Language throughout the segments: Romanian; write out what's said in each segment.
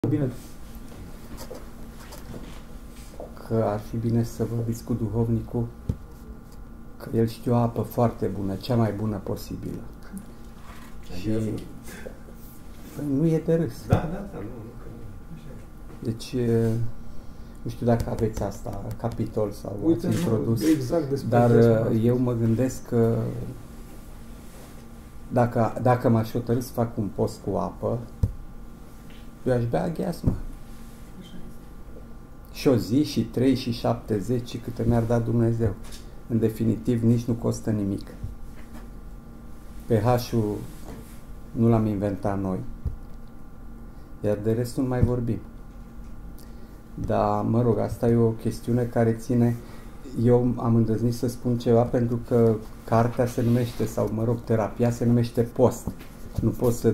Bine. Că ar fi bine să vorbiți cu duhovnicul, că el știe o apă foarte bună, cea mai bună posibilă. Și păi, nu e de râs. Da, nu. Deci, nu știu dacă aveți asta, capitol sau Uite, ați introdus, exact despre dar asta. eu mă gândesc că dacă m-aș hotărî să fac un post cu apă, eu aș bea gheasmă. Și o zi, și 3, și 70, și câte mi-ar da Dumnezeu. În definitiv, nici nu costă nimic. pH-ul nu l-am inventat noi. Iar de restul nu mai vorbim. Dar, mă rog, asta e o chestiune care ține... Eu am îndrăznit să spun ceva pentru că cartea se numește, sau, mă rog, terapia se numește post. Nu poți să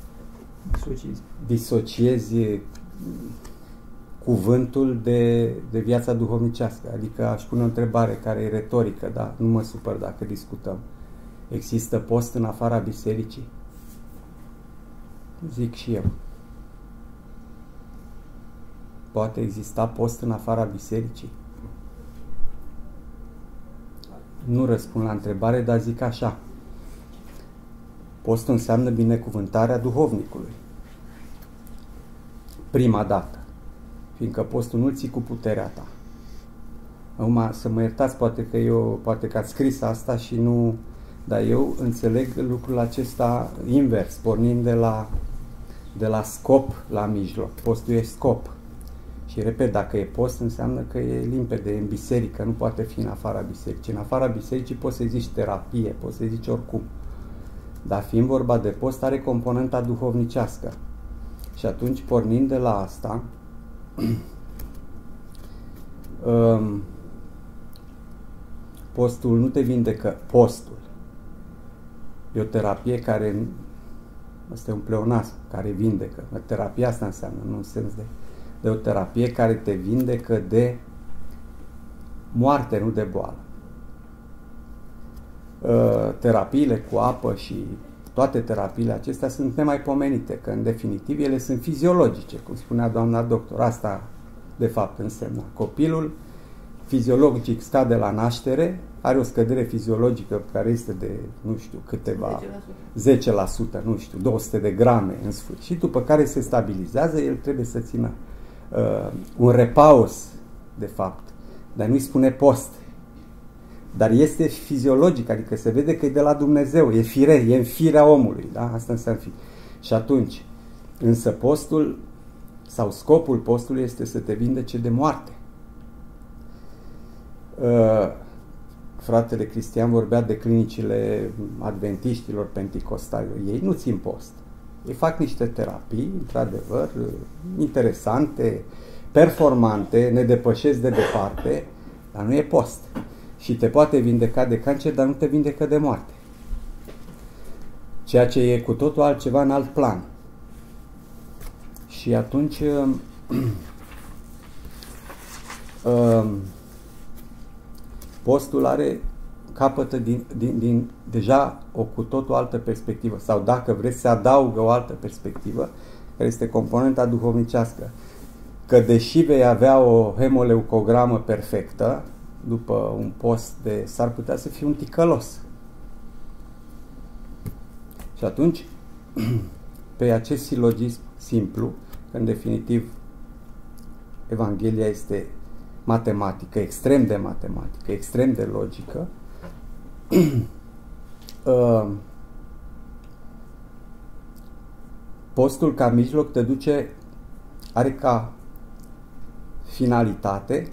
disociezi cuvântul de viața duhovnicească. Adică aș pune o întrebare care e retorică, dar nu mă supăr dacă discutăm. Există post în afara bisericii? Zic și eu. Poate exista post în afara bisericii? Nu răspund la întrebare, dar zic așa. Postul înseamnă binecuvântarea duhovnicului. Prima dată. Fiindcă postul nu-l ții cu puterea ta. Acum, să mă iertați, poate că ați scris asta și nu... Dar eu înțeleg lucrul acesta invers, pornind de la scop la mijloc. Postul e scop. Și repet, dacă e post, înseamnă că e limpede, e în biserică, nu poate fi în afara bisericii. În afara bisericii poți să zici terapie, poți să zici oricum. Dar fiind vorba de post, are componenta duhovnicească. Și atunci, pornind de la asta, postul nu te vindecă, postul. E o terapie care, ăsta e un pleonasm, care vindecă. Terapia asta înseamnă, nu în sens de o terapie care te vindecă de moarte, nu de boală. Terapiile cu apă și toate terapiile acestea sunt nemaipomenite, că în definitiv ele sunt fiziologice, cum spunea doamna doctor. Asta de fapt însemna. Copilul fiziologic scade la naștere, are o scădere fiziologică care este de, nu știu, câteva 10%, nu știu, 200 de grame în sfârșit, după care se stabilizează, el trebuie să țină un repaus, de fapt, dar nu-i spune post. Dar este fiziologic, adică se vede că e de la Dumnezeu, e fire, e în firea omului, da? Asta înseamnă fi. Și atunci, însă postul, sau scopul postului este să te vindece de moarte. Fratele Cristian vorbea de clinicile adventiștilor penticostali. Ei nu țin post. Ei fac niște terapii, într-adevăr, interesante, performante, ne depășesc de departe, dar nu e post. Și te poate vindeca de cancer, dar nu te vindecă de moarte. Ceea ce e cu totul altceva în alt plan. Și atunci postul capătă deja o cu totul altă perspectivă. Sau dacă vreți, se adaugă o altă perspectivă, care este componenta duhovnicească. Că deși vei avea o hemoleucogramă perfectă, după un post s-ar putea să fie un ticălos. Și atunci, pe acest silogism simplu, că în definitiv Evanghelia este matematică, extrem de matematică, extrem de logică, postul ca mijloc te duce, are ca finalitate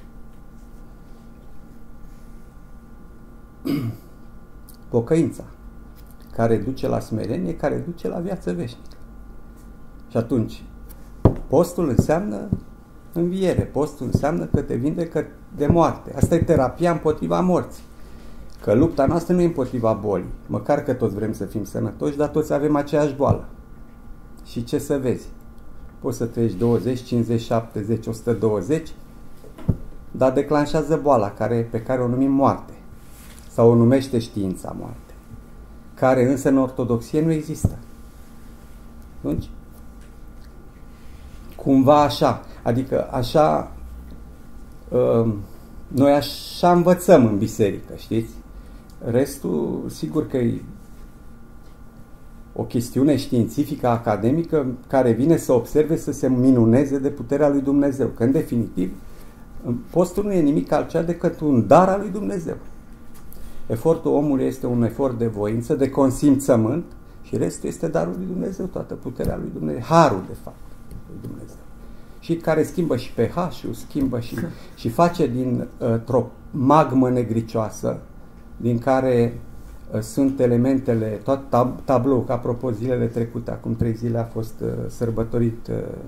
pocăința, care duce la smerenie, care duce la viață veșnică. Și atunci, postul înseamnă înviere, postul înseamnă că te vindecă de moarte. Asta e terapia împotriva morții. Că lupta noastră nu e împotriva bolii, măcar că toți vrem să fim sănătoși, dar toți avem aceeași boală. Și ce să vezi? Poți să trăiești 20, 50, 70, 120, dar declanșează boala pe care o numim moarte. Sau o numește știința moarte, care însă în ortodoxie nu există. Atunci, cumva așa, adică așa, noi așa învățăm în biserică, știți? Restul, sigur că e o chestiune științifică, academică, care vine să observe, să se minuneze de puterea lui Dumnezeu. Că, în definitiv, postul nu e nimic altceva decât un dar al lui Dumnezeu. Efortul omului este un efort de voință, de consimțământ, și restul este darul lui Dumnezeu, toată puterea lui Dumnezeu, harul, de fapt, lui Dumnezeu. Și care schimbă și pH-ul, schimbă și face dintr-o magmă negricioasă, din care sunt elementele, tot tabloul, că apropo zilele trecute, acum 3 zile a fost sărbătorit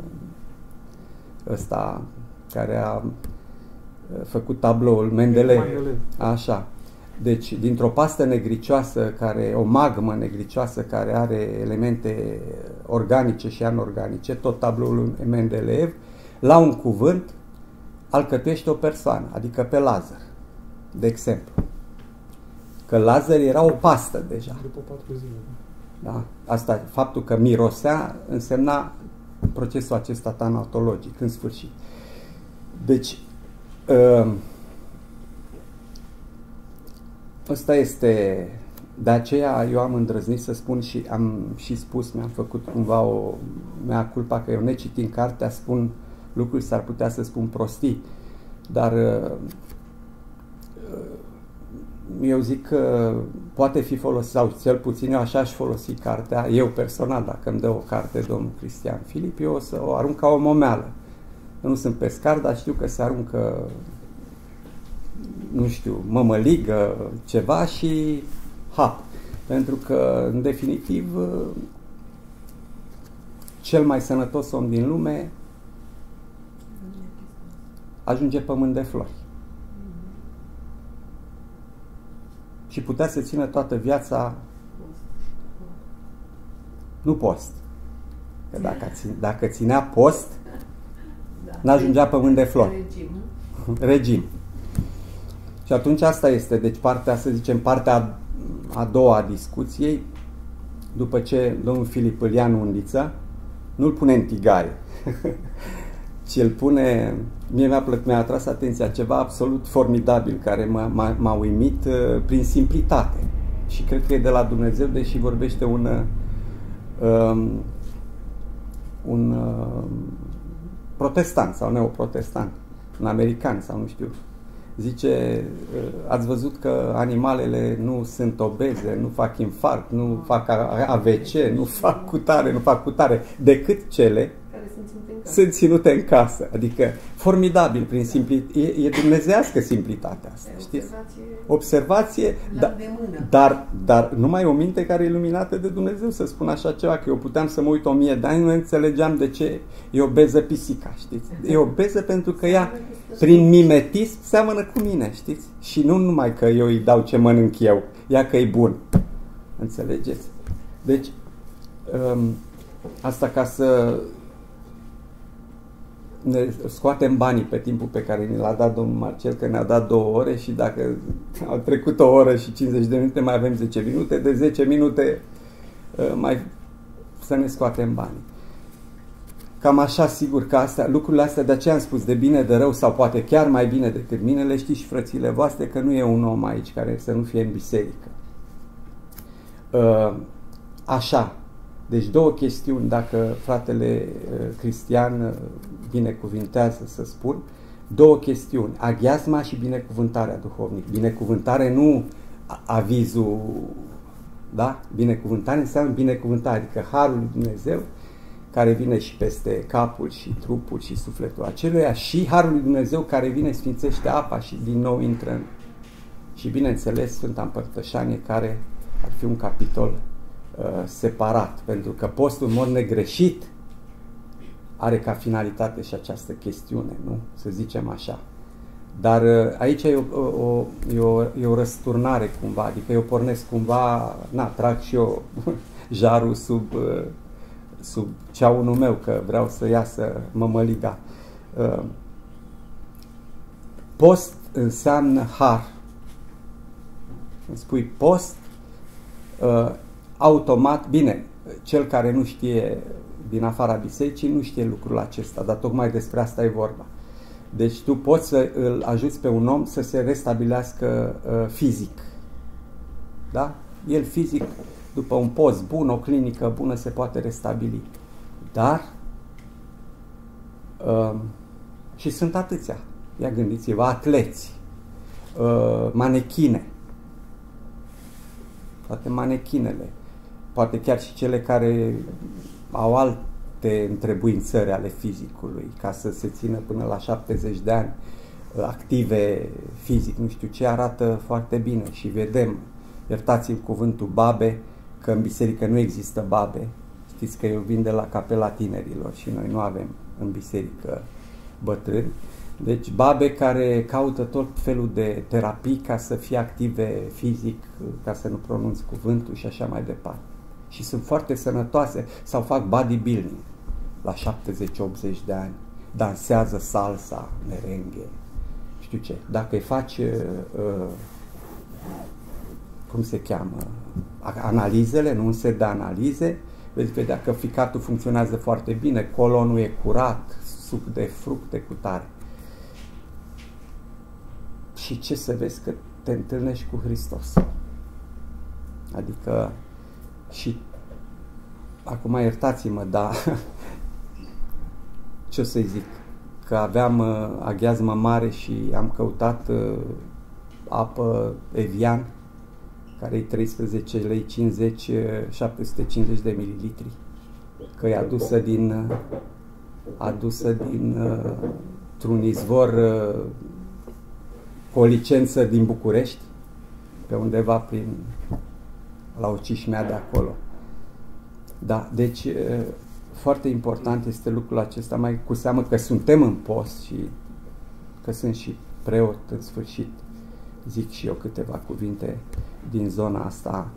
ăsta care a făcut tabloul, Mendeleev. Așa. Deci, dintr-o pastă negricioasă, o magmă negricioasă care are elemente organice și anorganice, tot tabloul Mendeleev, la un cuvânt alcătuiește o persoană, adică pe Lazar, de exemplu. Că Lazar era o pastă deja. După 4 zile. Da? Asta, faptul că mirosea, însemna procesul acesta tanatologic, în sfârșit. Deci, ăsta este, de aceea eu am îndrăznit să spun și am și spus, mi-am făcut cumva o mea culpa că eu necitind cartea spun lucruri, s-ar putea să spun prostii, dar eu zic că poate fi folosit, sau cel puțin eu așa aș folosi cartea, eu personal, dacă îmi dă o carte domnul Cristian Filip, eu o să o arunc ca o momeală. Eu nu sunt pescar, dar știu că se aruncă, nu știu, mămăligă, ceva și hap. Pentru că, în definitiv, cel mai sănătos om din lume ajunge pământ de flori. Și putea să țină toată viața, nu post. Că dacă ținea post, n-ajungea pământ de flori. Regim. Și atunci asta este, deci partea, să zicem, partea a doua a discuției, după ce domnul Filip îl ia în undiță, nu-l pune în tigaie, ci îl pune, mi-a atras atenția ceva absolut formidabil, care m-a uimit prin simplitate. Și cred că e de la Dumnezeu, deși vorbește un protestant sau neoprotestant, un american sau nu știu. Zice, ați văzut că animalele nu sunt obeze, nu fac infarct, nu fac AVC, nu fac cutare, decât cele care sunt ținute în casă. Adică, formidabil, prin simplitate. E dumnezeiască simplitatea asta, știți? Observație, dar numai o minte care e iluminată de Dumnezeu să spun așa ceva, că eu puteam să mă uit 1000 de ani, nu înțelegeam de ce e obeză pisica, știți? E obeză pentru că ea, prin mimetism, seamănă cu mine, știți? Și nu numai că eu îi dau ce mănânc eu, ea că e bun. Înțelegeți? Deci, asta ca să ne scoatem banii pe timpul pe care ne l-a dat domnul Marcel, că ne-a dat 2 ore și dacă au trecut 1 oră și 50 de minute, mai avem 10 minute, de 10 minute mai să ne scoatem banii. Cam așa, sigur că lucrurile astea, de aceea am spus de bine, de rău, sau poate chiar mai bine decât mine, le știți și frățile voastre, că nu e un om aici care să nu fie în biserică. Așa. Deci 2 chestiuni, dacă fratele Cristian binecuvintează, să spun, 2 chestiuni, aghiazma și binecuvântarea duhovnică. Binecuvântare nu avizul, da? Binecuvântare înseamnă binecuvântare, adică harul lui Dumnezeu care vine și peste capul și trupul și sufletul aceluia, și harul lui Dumnezeu care vine, sfințește apa și din nou intră în... Și bineînțeles Sfânta Împărtășanie, care ar fi un capitol separat, pentru că postul în mod negreșit are ca finalitate și această chestiune, nu? Să zicem așa. Dar aici e o răsturnare cumva, adică eu pornesc cumva, trag și eu jarul sub ceaunul meu, că vreau să iasă mămăliga. Post înseamnă har. Îmi spui post, automat, bine, cel care nu știe din afara bisericii nu știe lucrul acesta, dar tocmai despre asta e vorba. Deci tu poți să îl ajuți pe un om să se restabilească fizic. Da? El fizic, după un post bun, o clinică bună, se poate restabili. Dar și sunt atâția. Ia gândiți-vă, atleți, manechine, toate manechinele, poate chiar și cele care au alte întrebuințări ale fizicului, ca să se țină până la 70 de ani active fizic, nu știu ce, arată foarte bine și vedem, iertați-mi cuvântul babe, că în biserică nu există babe. Știți că eu vin de la Capela Tinerilor și noi nu avem în biserică bătrâni. Deci babe care caută tot felul de terapii ca să fie active fizic, ca să nu pronunț cuvântul și așa mai departe. Și sunt foarte sănătoase sau fac bodybuilding la 70-80 de ani. Dansează salsa, merengue, știu ce. Dacă îi faci, cum se cheamă, analizele, nu un set de analize, veți vedea că ficatul funcționează foarte bine, colonul e curat, suc de fructe cu tare. Și ce să vezi? Că te întâlnești cu Hristos. Adică și acum iertați-mă, dar ce o să-i zic? Că aveam aghiazmă mare și am căutat apă Evian, care e 13 lei 50, 750 de mililitri, că e adusă din un izvor cu o licență din București, pe undeva la o cișmea de acolo. Da, deci foarte important este lucrul acesta, mai cu seamă că suntem în post și că sunt și preot în sfârșit. Zic și eu câteva cuvinte din zona asta.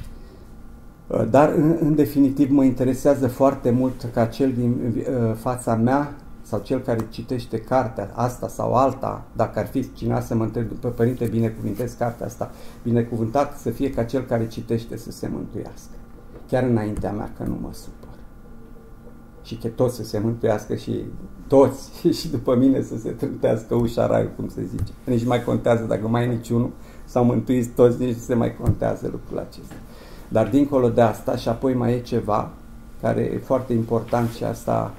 Dar, în definitiv, mă interesează foarte mult ca cel din fața mea sau cel care citește cartea asta sau alta, dacă ar fi cineva să mă întreb, după Părinte, binecuvintez cartea asta, binecuvântat să fie ca cel care citește să se mântuiască. Chiar înaintea mea, că nu mă supăr. Și că toți să se mântuiască și toți și după mine să se trântească ușa raiului, cum se zice. Nici mai contează dacă mai e niciunul, s-au mântuit toți, nici nu se mai contează lucrul acesta. Dar dincolo de asta, și apoi mai e ceva care e foarte important și asta,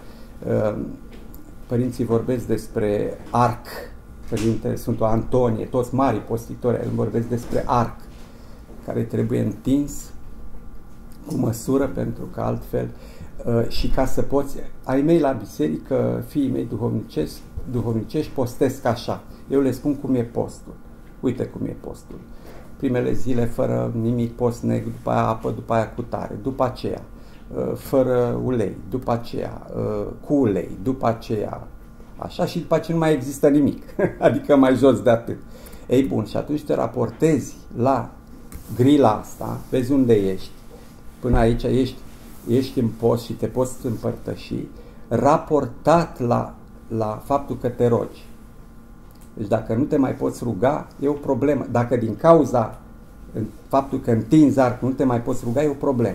părinții vorbesc despre arc, Părinte Sfântul Antonie, toți marii postitori, îmi vorbesc despre arc, care trebuie întins cu măsură, pentru că altfel, și ca să poți, ai mei la biserică, fiii mei duhovnicești postesc așa. Eu le spun cum e postul. Uite cum e postul. Primele zile fără nimic, post negru, după aia apă, după aia cu tare, după aceea fără ulei, după aceea cu ulei, după aceea așa și după aceea nu mai există nimic, adică mai jos de atât. Ei bun, și atunci te raportezi la grila asta, vezi unde ești, până aici ești în post și te poți împărtăși, raportat la faptul că te rogi. Deci dacă nu te mai poți ruga, e o problemă. Dacă din cauza faptul că întinzi arcul nu te mai poți ruga, e o problemă.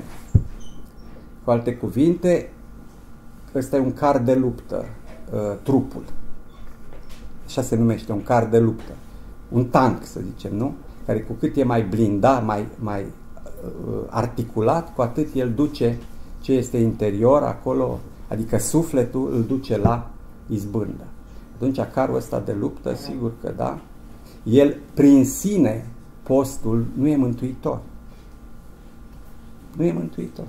Cu alte cuvinte, ăsta e un car de luptă, trupul. Așa se numește, un car de luptă. Un tank, să zicem, nu? Care cu cât e mai blindat, mai articulat, cu atât el duce ce este interior acolo, adică sufletul îl duce la izbândă. Atunci carul ăsta de luptă, sigur că da, el prin sine, postul, nu e mântuitor. Nu e mântuitor.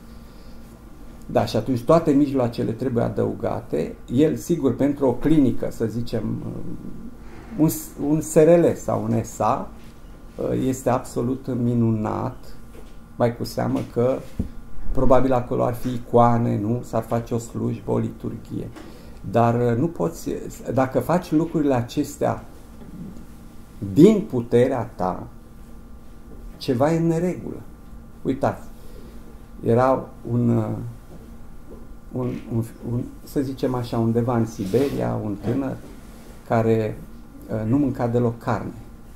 Da, și atunci toate mijloacele trebuie adăugate. El, sigur, pentru o clinică, să zicem, un SRL sau un SA, este absolut minunat, mai cu seamă că probabil acolo ar fi icoane, nu? S-ar face o slujbă, o liturghie. Dar nu poți, dacă faci lucrurile acestea din puterea ta, ceva e în neregulă. Uitați, era să zicem așa, undeva în Siberia, un tânăr care nu mânca deloc carne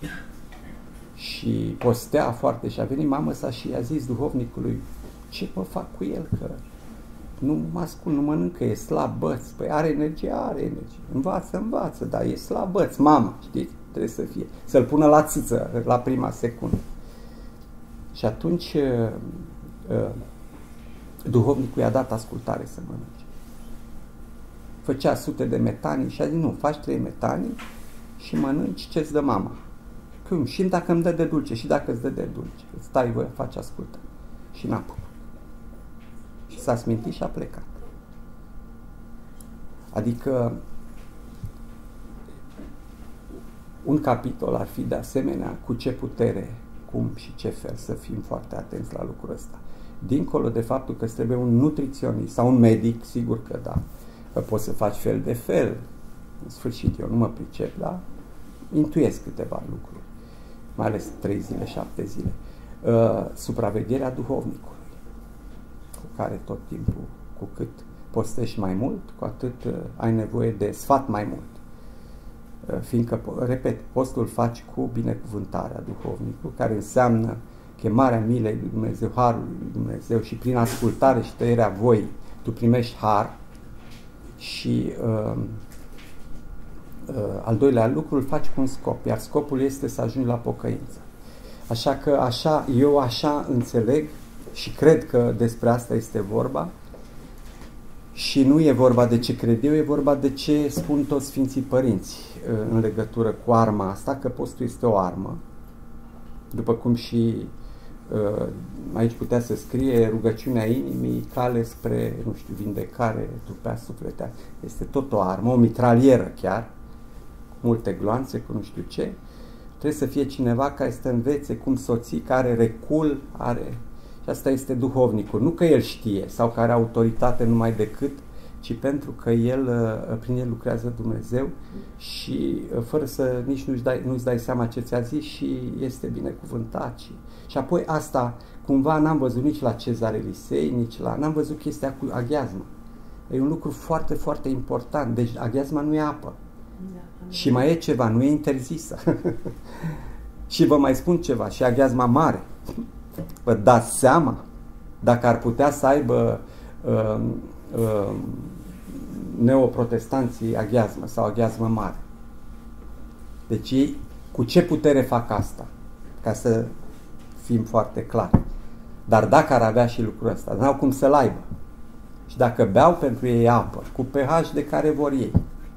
și postea foarte și a venit mama sa și i-a zis duhovnicului, ce mă fac cu el, că nu mă ascult, nu mănâncă, e slabăț. Păi are energie, are energie. Învață, dar e slabăț. Mama, știți, trebuie să fie. Să-l pună la țâță la prima secundă. Și atunci duhovnicul i-a dat ascultare să mănânce. Făcea sute de metanii și a zis, nu, faci 3 metanii și mănânci ce-ți dă mama. Cum? Și dacă îmi dă de dulce, și dacă îți dă de dulce. Îți dai voie, faci ascultare. Și n-a putut. Și s-a smintit și a plecat. Adică un capitol ar fi de asemenea cu ce putere, cum și ce fel să fim foarte atenți la lucrul ăsta. Dincolo de faptul că îți trebuie un nutriționist sau un medic, sigur că da, că poți să faci fel de fel. În sfârșit, eu nu mă pricep, da? Intuiesc câteva lucruri, mai ales 3 zile, 7 zile. Supravegherea duhovnicului, cu care tot timpul, cu cât postești mai mult, cu atât ai nevoie de sfat mai mult. Fiindcă, repet, postul faci cu binecuvântarea duhovnicului, care înseamnă chemarea milei lui Dumnezeu, harul lui Dumnezeu, și prin ascultare și tăierea voii tu primești har. Și al doilea lucru îl faci cu un scop, iar scopul este să ajungi la pocăință. Așa că eu așa înțeleg și cred că despre asta este vorba. Și nu e vorba de ce cred eu, e vorba de ce spun toți Sfinții Părinți în legătură cu arma asta, că postul este o armă. După cum și aici putea să scrie rugăciunea inimii, cale spre, nu știu, vindecare, trupea, sufletea. Este tot o armă, o mitralieră chiar, cu multe gloanțe, cu nu știu ce. Trebuie să fie cineva care să învețe cum soții, care recul are. Și asta este duhovnicul. Nu că el știe sau că are autoritate numai decât, ci pentru că prin el lucrează Dumnezeu și fără să nici nu-ți dai seama ce ți-a zis și este binecuvântat. Și apoi asta, cumva n-am văzut nici la Cezar Elisei, n-am văzut chestia cu aghiazma. E un lucru foarte, foarte important. Deci aghiazma nu e apă. Și mai e ceva, nu e interzisă. Și vă mai spun ceva, și aghiazma mare. Vă dați seama dacă ar putea să aibă neoprotestanții aghiazmă sau aghiazmă mare. Deci ei cu ce putere fac asta? Ca să fim foarte clari. Dar dacă ar avea și lucrul ăsta, n-au cum să-l aibă. Și dacă beau pentru ei apă, cu pH de care vor ei,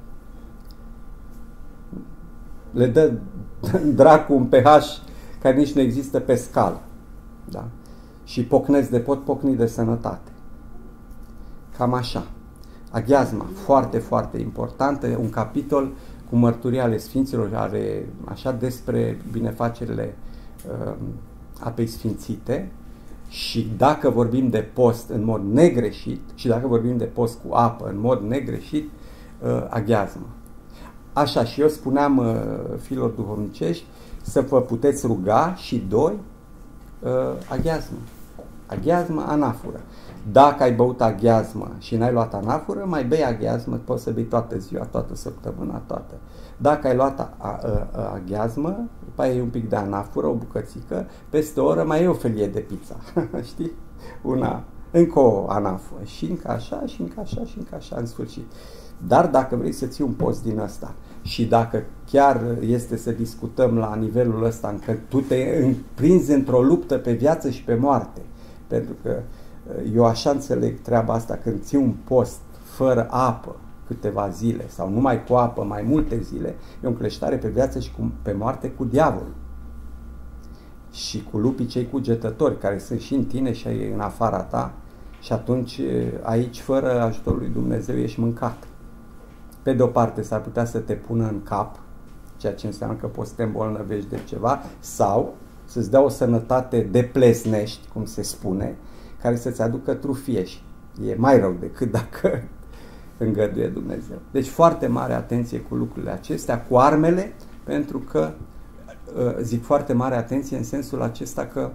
le dă dracu un pH care nici nu există pe scală. Da? Și pot pocni de sănătate. Cam așa. Aghiazma, foarte, foarte importantă, un capitol cu mărturii ale Sfinților, are așa despre binefacerile apei sfințite. Și dacă vorbim de post în mod negreșit, și dacă vorbim de post cu apă în mod negreșit, aghiazmă. Așa, și eu spuneam fiilor duhovnicești să vă puteți ruga și 2, aghiazmă. Aghiazmă, anafură. Dacă ai băut aghiazmă și n-ai luat anafură, mai bei aghiazmă, poți să bei toată ziua, toată săptămâna, toată. Dacă ai luat aghiazmă, după aia un pic de anafură, o bucățică, peste o oră mai e o felie de pizza. Știi? Încă o anafură. Și încă așa, și încă așa, și încă așa, în sfârșit. Dar dacă vrei să ții un post din ăsta și dacă chiar este să discutăm la nivelul ăsta în care tu te împrinzi într-o luptă pe viață și pe moarte, pentru că eu așa înțeleg treaba asta, când ții un post fără apă câteva zile sau numai cu apă mai multe zile, e o încleștare pe viață și pe moarte cu diavolul și cu lupii cei cugetători care sunt și în tine și în afara ta, și atunci aici fără ajutorul lui Dumnezeu ești mâncat. Pe de o parte s-ar putea să te pună în cap, ceea ce înseamnă că poți să te îmbolnăvești de ceva, sau să-ți dea o sănătate de plesnești, cum se spune, care să-ți aducă trufie și e mai rău decât dacă îngăduie Dumnezeu. Deci foarte mare atenție cu lucrurile acestea, cu armele, pentru că zic foarte mare atenție în sensul acesta că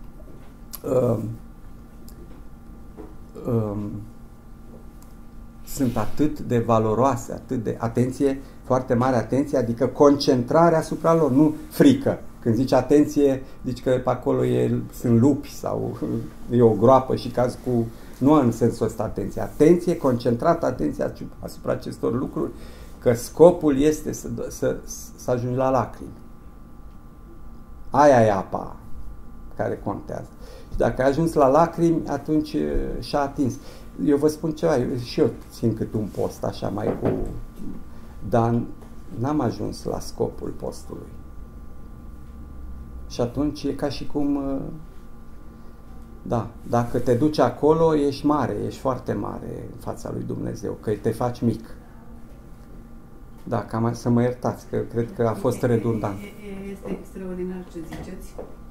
sunt atât de valoroase, atât de atenție, foarte mare atenție, adică concentrarea asupra lor, nu frică. Când zici atenție, zici că pe acolo sunt lupi sau e o groapă și cazi cu Nu în sensul ăsta atenție. Atenție, concentrată atenție asupra acestor lucruri, că scopul este să ajungi la lacrimi. Aia e apa care contează. Și dacă ai ajuns la lacrimi, atunci și-a atins. Eu vă spun ceva, și eu țin cât un post, așa mai cu... Dar n-am ajuns la scopul postului. Și atunci e ca și cum... Da, dacă te duci acolo, ești mare, ești foarte mare în fața lui Dumnezeu, că te faci mic. Da, cam să mă iertați, că cred că a fost redundant. Este extraordinar ce ziceți.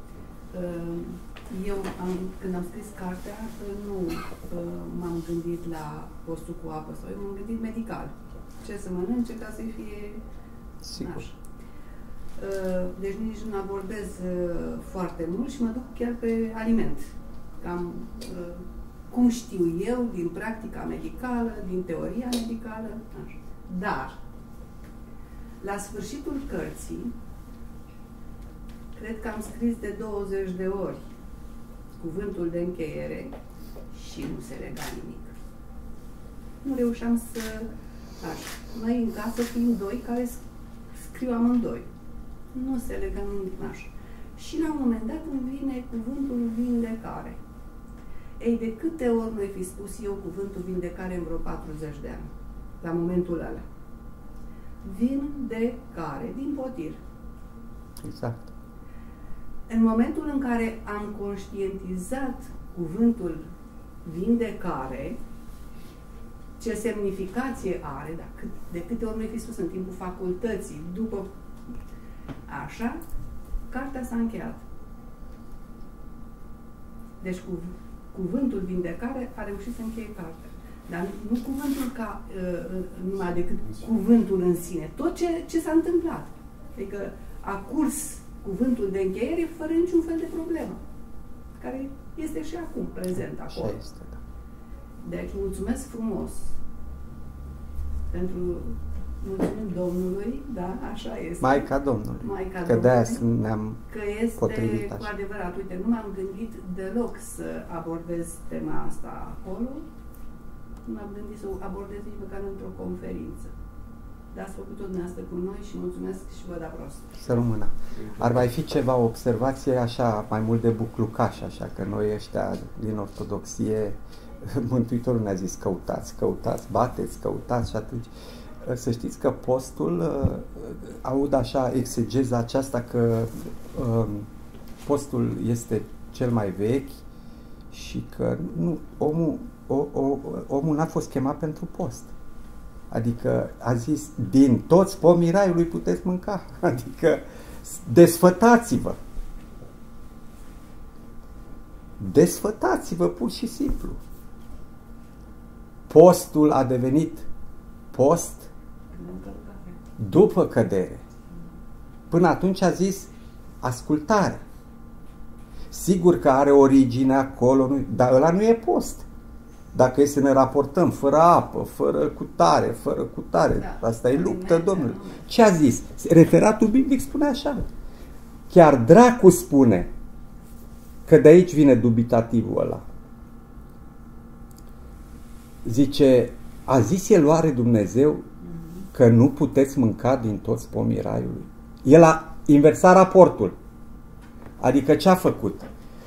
Eu, când am scris cartea, nu m-am gândit la postul cu apă, sau m-am gândit medical. Ce să mănânce ca să-i fie Sigur. Deci nici nu abordez foarte mult și mă duc chiar pe aliment. Cam cum știu eu, din practica medicală, din teoria medicală. Așa. Dar, la sfârșitul cărții, cred că am scris de 20 de ori cuvântul de încheiere și nu se lega nimic. Nu reușeam să... Așa. Noi în casă fiind doi care scriu amândoi. Nu se lega nimic așa. Și la un moment dat îmi vine cuvântul vindecare. Ei, de câte ori nu-i fi spus eu cuvântul vindecare în vreo 40 de ani? La momentul ăla. Vindecare, din potir. Exact. În momentul în care am conștientizat cuvântul vindecare, ce semnificație are, de câte ori nu-i fi spus în timpul facultății, după așa, cartea s-a încheiat. Deci cuvântul vindecare a reușit să încheie cartea. Dar nu cuvântul ca numai decât cuvântul în sine. Tot ce s-a întâmplat. Adică a curs cuvântul de încheiere fără niciun fel de problemă. Care este și acum prezent acolo. Este, da. Deci mulțumesc frumos pentru... Mulțumim Domnului, da, așa este. Maica Domnului. Maica că de-aia Domnului, ne-am potrivit cu așa. adevărat, uite, nu m-am gândit deloc să abordez tema asta acolo, nu m-am gândit să o abordez nici măcar într-o conferință. Dar ați făcut-o dumneavoastră cu noi și mulțumesc și vă da prost. Să rămână. Ar mai fi ceva observație așa, mai mult de buclucaș, așa, că noi ăștia din ortodoxie, Mântuitorul ne-a zis căutați, căutați, bateți, căutați și atunci să știți că postul, aud așa exegeza aceasta că postul este cel mai vechi și că nu, omul n-a fost chemat pentru post. Adică a zis, din toți pomii raiului puteți mânca. Adică desfătați-vă. Desfătați-vă pur și simplu. Postul a devenit post după cădere. Până atunci a zis ascultare. Sigur că are origine acolo, dar ăla nu e post. Dacă e să ne raportăm fără apă, fără cutare, da, asta e luptă, Domnule. Ce a zis? Referatul biblic spune așa. Chiar dracu spune că de aici vine dubitativul ăla. Zice, a zis el oare Dumnezeu că nu puteți mânca din toți pomii raiului? El a inversat raportul. Adică ce a făcut?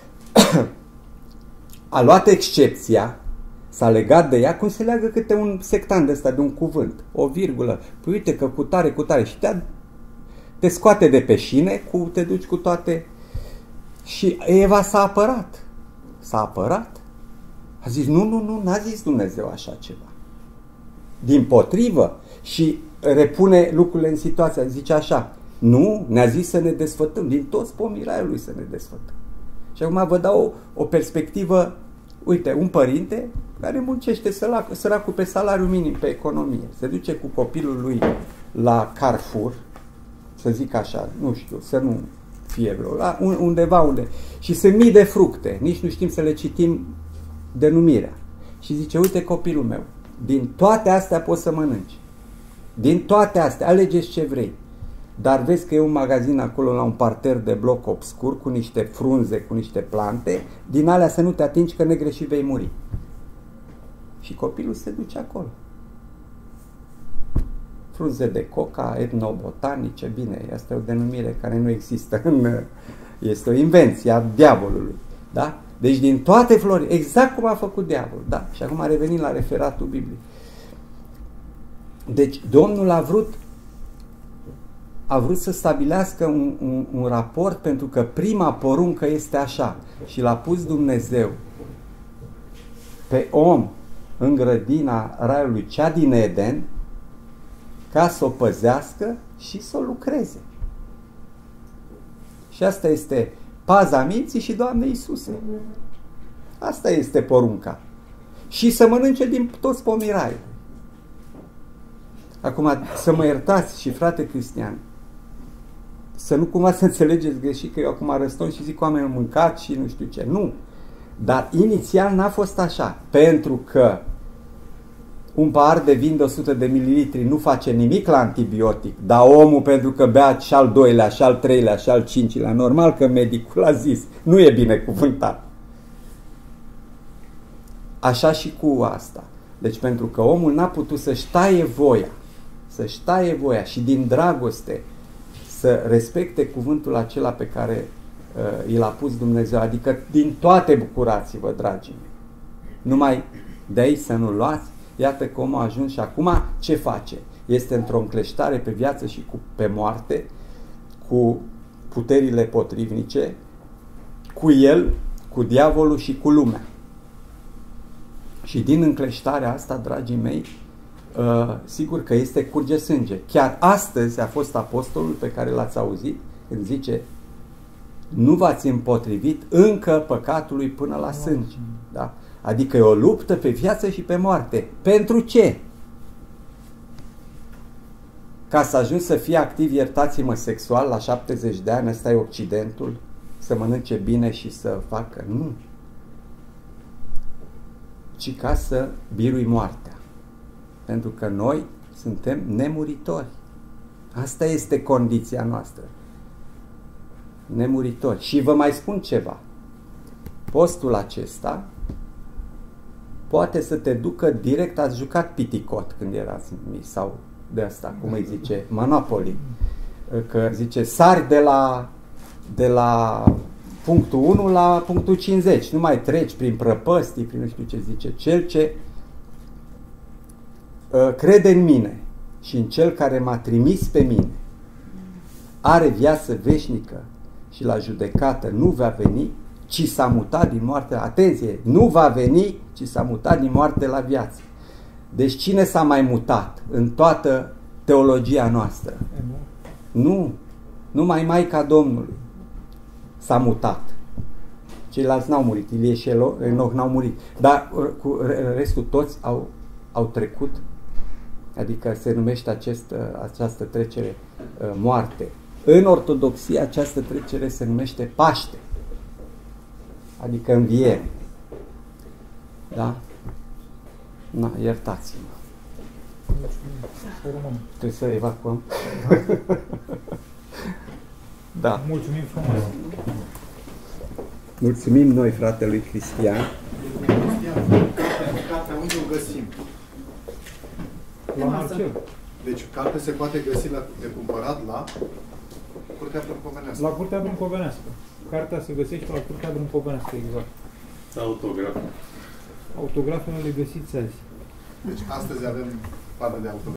A luat excepția, s-a legat de ea, cum se leagă câte un sectant de ăsta de un cuvânt, o virgulă. Păi uite că cu tare și te scoate de pe șine, te duci cu toate. Și Eva s-a apărat. S-a apărat. A zis, nu, n-a zis Dumnezeu așa ceva. Dimpotrivă, și repune lucrurile în situația. Zice așa, nu, ne-a zis să ne desfătăm, din toți pomii raiului să ne desfătăm. Și acum vă dau o perspectivă. Uite, un părinte care muncește săracul pe salariu minim, pe economie, se duce cu copilul lui la Carrefour, să zic așa, nu știu, să nu fie vreo, la undeva unde, și sunt mii de fructe, nici nu știm să le citim denumirea. Și zice, uite copilul meu, din toate astea poți să mănânci. Din toate astea, alegeți ce vrei. Dar vezi că e un magazin acolo la un parter de bloc obscur cu niște frunze, cu niște plante, din alea să nu te atingi că negreșit vei muri. Și copilul se duce acolo. Frunze de coca, etnobotanice, bine, asta e o denumire care nu există, este o invenție a diavolului. Da? Deci din toate flori, exact cum a făcut diavolul. Da? Și acum revenim la referatul Bibliei. Deci Domnul a vrut să stabilească un raport, pentru că prima poruncă este așa. Și l-a pus Dumnezeu pe om în grădina raiului, cea din Eden, ca să o păzească și să o lucreze. Și asta este paza minții și Doamne Iisuse. Asta este porunca. Și să mănânce din toți pomii raiului. Acum, să mă iertați și frate Cristian, să nu cumva să înțelegeți greșit că eu acum răstun și zic oamenii au mâncat și nu știu ce. Nu. Dar inițial n-a fost așa. Pentru că un pahar de vin de 100 de mililitri nu face nimic la antibiotic, dar omul, pentru că bea și al doilea, și al treilea, și al cincilea, normal că medicul a zis, nu e binecuvântat. Așa și cu asta. Deci pentru că omul n-a putut să-și taie voia și din dragoste să respecte cuvântul acela pe care i l-a pus Dumnezeu, adică din toate bucurați-vă, dragii mei. Numai de aici să nu luați. Iată că omul a ajuns și acum ce face? Este într-o încleștare pe viață și pe moarte, cu puterile potrivnice, cu el, cu diavolul și cu lumea. Și din încleștarea asta, dragii mei, sigur că curge sânge. Chiar astăzi a fost apostolul pe care l-ați auzit când zice: nu v-ați împotrivit încă păcatului până la sânge. Da? Adică e o luptă pe viață și pe moarte. Pentru ce? Ca să ajungi să fii activ, iertați-mă, sexual la 70 de ani, ăsta e Occidentul, să mănânce bine și să facă? Nu. Ci ca să birui moartea. Pentru că noi suntem nemuritori. Asta este condiția noastră. Nemuritori. Și vă mai spun ceva. Postul acesta poate să te ducă direct, ați jucat piticot când erați mici sau de asta, cum îi zice, Monopoly. Că zice, sari de la punctul 1 la punctul 50. Nu mai treci prin prăpăstii, prin nu știu ce zice. Cel ce crede în mine și în cel care m-a trimis pe mine are viață veșnică și la judecată nu va veni, ci s-a mutat din moarte. Atenție, nu va veni, ci s-a mutat din moarte la viață. Deci cine s-a mai mutat în toată teologia noastră? Nu. Numai Maica Domnului s-a mutat. Ceilalți n-au murit. Ilie și Enoch n-au murit. Dar cu restul toți au trecut. Adică se numește această trecere moarte. În ortodoxie această trecere se numește Paște. Adică înviere. Da? Na, iertați-mă. Trebuie să evacuăm. Da. Mulțumim frumos. Mulțumim noi, fratelui Cristian. Cartea unde o găsim? La Marcel. Deci, cartea se poate găsi de cumpărat la Curtea Brâncovenească. La Curtea Brâncovenească. Cartea se găsește la Curtea Brâncovenească, exact. Autograf. Autografele le găsiți azi. Deci, astăzi avem parte de autograf.